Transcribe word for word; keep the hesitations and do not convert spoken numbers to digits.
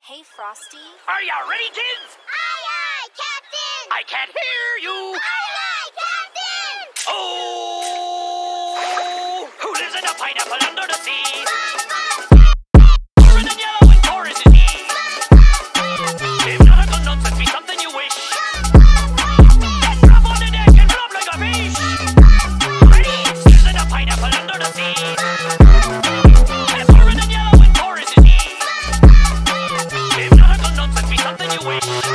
Hey, Frosty. Are ya ready, kids? Aye, aye, Captain! I can't hear you! Aye, aye, Captain! Oh! Who lives in a pineapple under the sea? SpongeBob! Orange and yellow and chorus is he. If nautical nonsense be something you wish, then drop on the deck and flop like a fish. Ready? Lives in a pineapple under the sea. If orange and yellow and chorus is he. If nautical nonsense be something you wish,